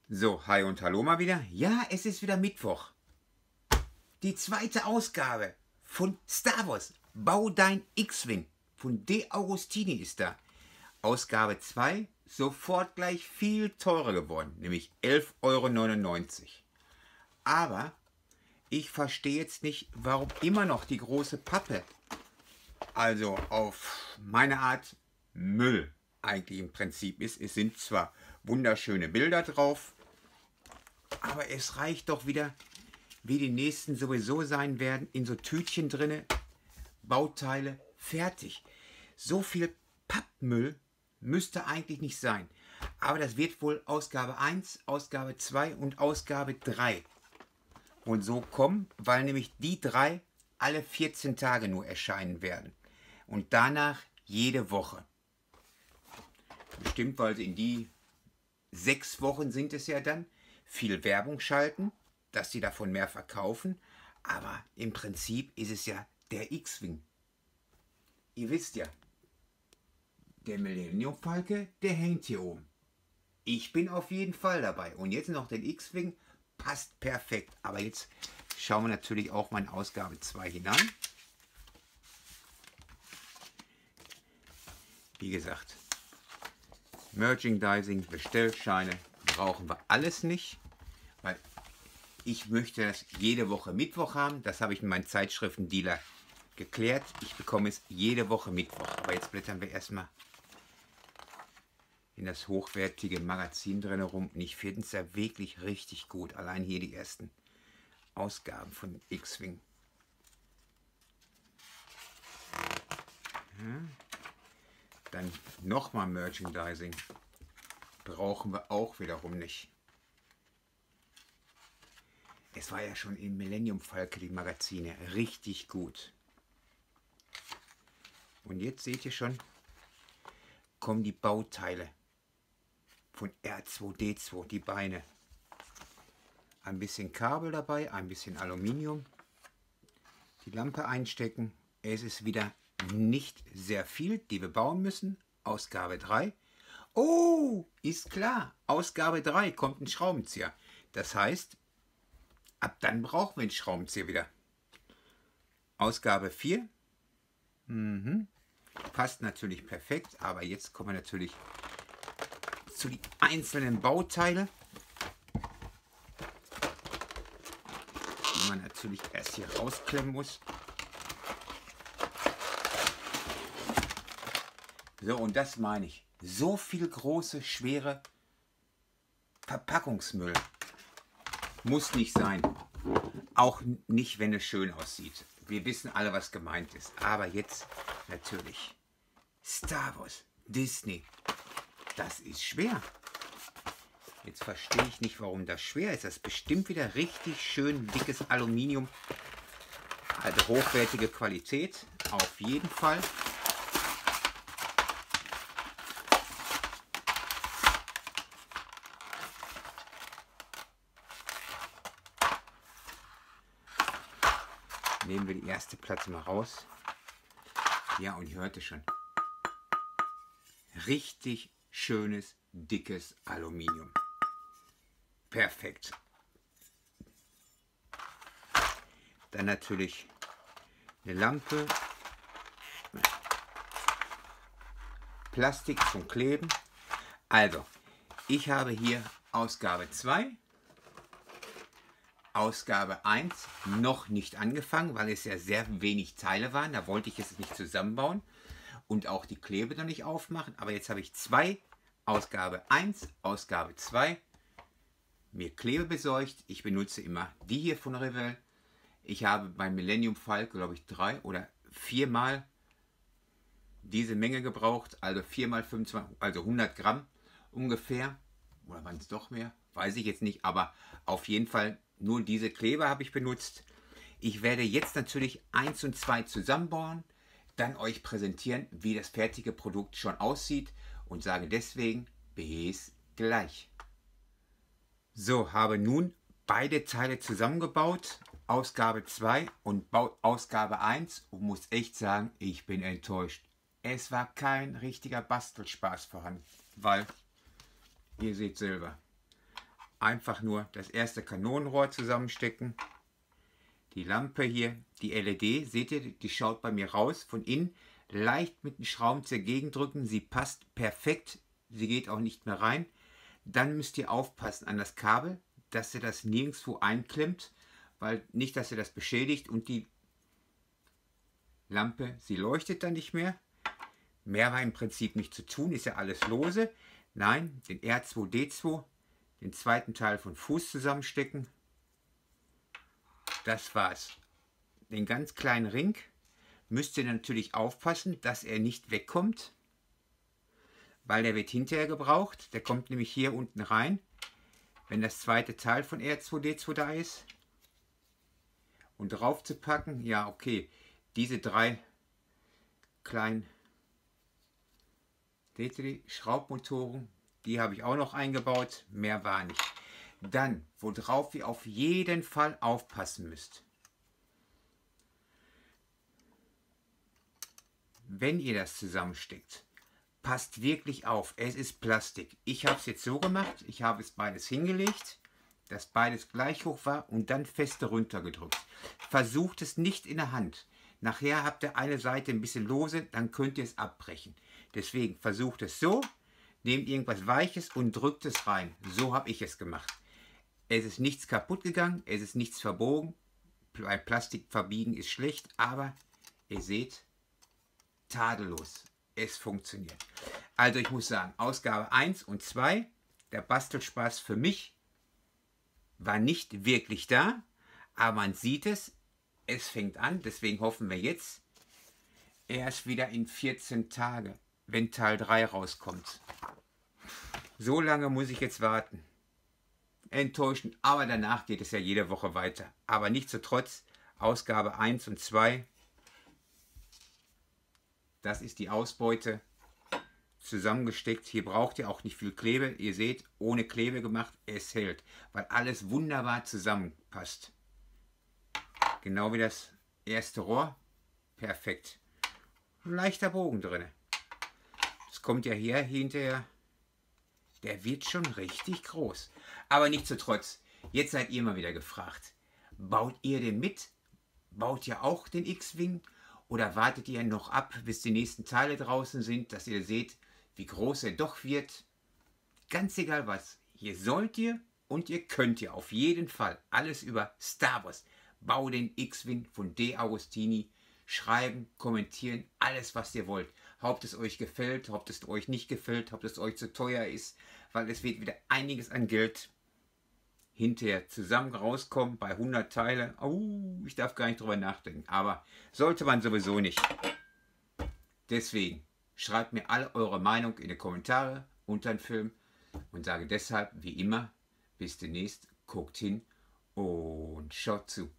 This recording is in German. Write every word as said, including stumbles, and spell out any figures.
So, hi und hallo mal wieder. Ja, es ist wieder Mittwoch. Die zweite Ausgabe von Star Wars. Bau dein X-Wing von De Augustini ist da. Ausgabe zwei, sofort gleich viel teurer geworden, nämlich elf Euro neunundneunzig. Aber ich verstehe jetzt nicht, warum immer noch die große Pappe, also auf meine Art Müll eigentlich im Prinzip ist. Es sind zwar wunderschöne Bilder drauf, aber es reicht doch wieder, wie die nächsten sowieso sein werden, in so Tütchen drinne, Bauteile, fertig. So viel Pappmüll müsste eigentlich nicht sein. Aber das wird wohl Ausgabe eins, Ausgabe zwei und Ausgabe drei und so kommen, weil nämlich die drei alle vierzehn Tage nur erscheinen werden. Und danach jede Woche. Bestimmt, weil sie in die sechs Wochen sind es ja dann, viel Werbung schalten, dass sie davon mehr verkaufen. Aber im Prinzip ist es ja der X-Wing. Ihr wisst ja, der Millennium Falke, der hängt hier oben. Ich bin auf jeden Fall dabei. Und jetzt noch den X-Wing, passt perfekt. Aber jetzt schauen wir natürlich auch mal in Ausgabe zwei hinein. Wie gesagt, Merchandising, Bestellscheine brauchen wir alles nicht, weil ich möchte das jede Woche Mittwoch haben. Das habe ich mit meinem Zeitschriftendealer geklärt. Ich bekomme es jede Woche Mittwoch. Aber jetzt blättern wir erstmal in das hochwertige Magazin drin herum. Und ich finde es ja wirklich richtig gut. Allein hier die ersten Ausgaben von X-Wing. Ja. Dann nochmal Merchandising. Brauchen wir auch wiederum nicht. Es war ja schon im Millennium Falke die Magazine richtig gut. Und jetzt seht ihr schon, kommen die Bauteile von R zwei D zwei, die Beine. Ein bisschen Kabel dabei, ein bisschen Aluminium. Die Lampe einstecken. Es ist wieder nicht sehr viel, die wir bauen müssen. Ausgabe drei. Oh, ist klar. Ausgabe drei kommt ein Schraubenzieher. Das heißt, ab dann brauchen wir den Schraubenzieher wieder. Ausgabe vier. Mhm. Passt natürlich perfekt, aber jetzt kommen wir natürlich zu den einzelnen Bauteile, die man natürlich erst hier rausklemmen muss. So, und das meine ich. So viel große, schwere Verpackungsmüll muss nicht sein. Auch nicht, wenn es schön aussieht. Wir wissen alle, was gemeint ist. Aber jetzt natürlich Star Wars, Disney. Das ist schwer. Jetzt verstehe ich nicht, warum das schwer ist. Das ist bestimmt wieder richtig schön dickes Aluminium. Also hochwertige Qualität. Auf jeden Fall. Nehmen wir die erste Platte mal raus. Ja, und ihr hört es schon. Richtig schönes, dickes Aluminium. Perfekt. Dann natürlich eine Lampe. Plastik zum Kleben. Also, ich habe hier Ausgabe zwei. Ausgabe eins noch nicht angefangen, weil es ja sehr wenig Teile waren. Da wollte ich es nicht zusammenbauen und auch die Klebe noch nicht aufmachen. Aber jetzt habe ich zwei, Ausgabe eins, Ausgabe zwei, mir Klebe besorgt. Ich benutze immer die hier von Revell. Ich habe beim Millennium Falke, glaube ich, drei oder viermal diese Menge gebraucht. Also viermal fünfundzwanzig, also hundert Gramm ungefähr. Oder waren es doch mehr? Weiß ich jetzt nicht, aber auf jeden Fall nur diese Kleber habe ich benutzt. Ich werde jetzt natürlich eins und zwei zusammenbauen, dann euch präsentieren, wie das fertige Produkt schon aussieht und sage deswegen bis gleich. So, habe nun beide Teile zusammengebaut, Ausgabe zwei und Ausgabe eins, und muss echt sagen, ich bin enttäuscht. Es war kein richtiger Bastelspaß vorhanden, weil, ihr seht selber, einfach nur das erste Kanonenrohr zusammenstecken. Die Lampe hier, die L E D, seht ihr, die schaut bei mir raus von innen. Leicht mit dem Schraubenzieher gegendrücken, sie passt perfekt, sie geht auch nicht mehr rein. Dann müsst ihr aufpassen an das Kabel, dass ihr das nirgendwo einklemmt, weil nicht, dass ihr das beschädigt und die Lampe, sie leuchtet dann nicht mehr. Mehr war im Prinzip nicht zu tun, ist ja alles lose. Nein, den R zwei D zwei, den zweiten Teil von Fuß zusammenstecken. Das war's. Den ganz kleinen Ring müsst ihr natürlich aufpassen, dass er nicht wegkommt, weil der wird hinterher gebraucht. Der kommt nämlich hier unten rein, wenn das zweite Teil von R zwei D zwei da ist. Und drauf zu packen, ja okay, diese drei kleinen Schraubmotoren, die habe ich auch noch eingebaut, mehr war nicht. Dann, worauf ihr auf jeden Fall aufpassen müsst. Wenn ihr das zusammensteckt, passt wirklich auf, es ist Plastik. Ich habe es jetzt so gemacht, ich habe es beides hingelegt, dass beides gleich hoch war und dann feste runtergedrückt. Versucht es nicht in der Hand. Nachher habt ihr eine Seite ein bisschen lose, dann könnt ihr es abbrechen. Deswegen versucht es so, nehmt irgendwas Weiches und drückt es rein. So habe ich es gemacht. Es ist nichts kaputt gegangen, es ist nichts verbogen. Bei Plastik verbiegen ist schlecht, aber ihr seht, tadellos. Es funktioniert. Also ich muss sagen, Ausgabe eins und zwei, der Bastelspaß für mich war nicht wirklich da, aber man sieht es, es fängt an, deswegen hoffen wir jetzt erst wieder in vierzehn Tage, wenn Teil drei rauskommt. So lange muss ich jetzt warten. Enttäuschend, aber danach geht es ja jede Woche weiter. Aber nichtsdestotrotz, Ausgabe eins und zwei, das ist die Ausbeute, zusammengesteckt. Hier braucht ihr auch nicht viel Klebe. Ihr seht, ohne Klebe gemacht, es hält, weil alles wunderbar zusammenpasst. Genau wie das erste Rohr. Perfekt. Ein leichter Bogen drin. Das kommt ja hier hinterher. Der wird schon richtig groß. Aber nichtsdestotrotz, jetzt seid ihr mal wieder gefragt. Baut ihr den mit? Baut ihr auch den X-Wing? Oder wartet ihr noch ab, bis die nächsten Teile draußen sind, dass ihr seht, wie groß er doch wird? Ganz egal was. Hier sollt ihr und ihr könnt ihr auf jeden Fall alles über Star Wars. Bau den X-Wing von De Agostini. Schreiben, kommentieren, alles was ihr wollt. Ob es euch gefällt, ob es euch nicht gefällt, ob es euch zu teuer ist, weil es wird wieder einiges an Geld hinterher zusammen rauskommen bei hundert Teile. Oh, ich darf gar nicht drüber nachdenken, aber sollte man sowieso nicht. Deswegen schreibt mir alle eure Meinung in die Kommentare unter den Film und sage deshalb wie immer, bis demnächst, guckt hin und schaut zu.